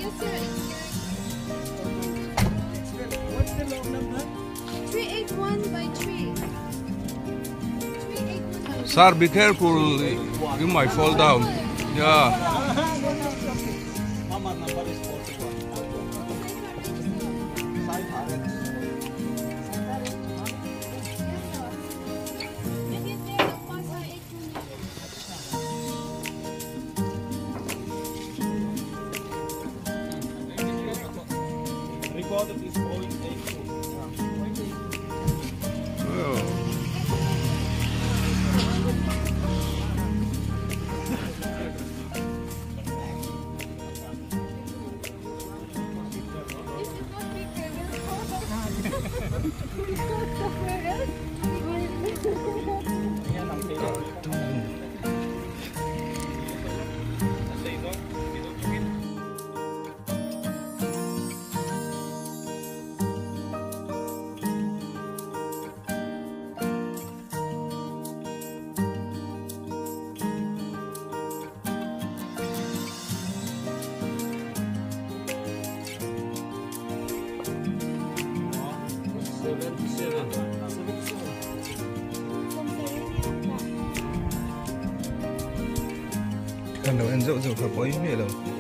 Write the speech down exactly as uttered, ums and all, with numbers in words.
What's the log number? three eight one by three. Sir, be careful. You might fall down. Yeah. Mama number is forty-one. Sai Bharat. Recorded is point eight two. Oh. Kan đâu ăn rượu rượu phải bói mẹ đâu.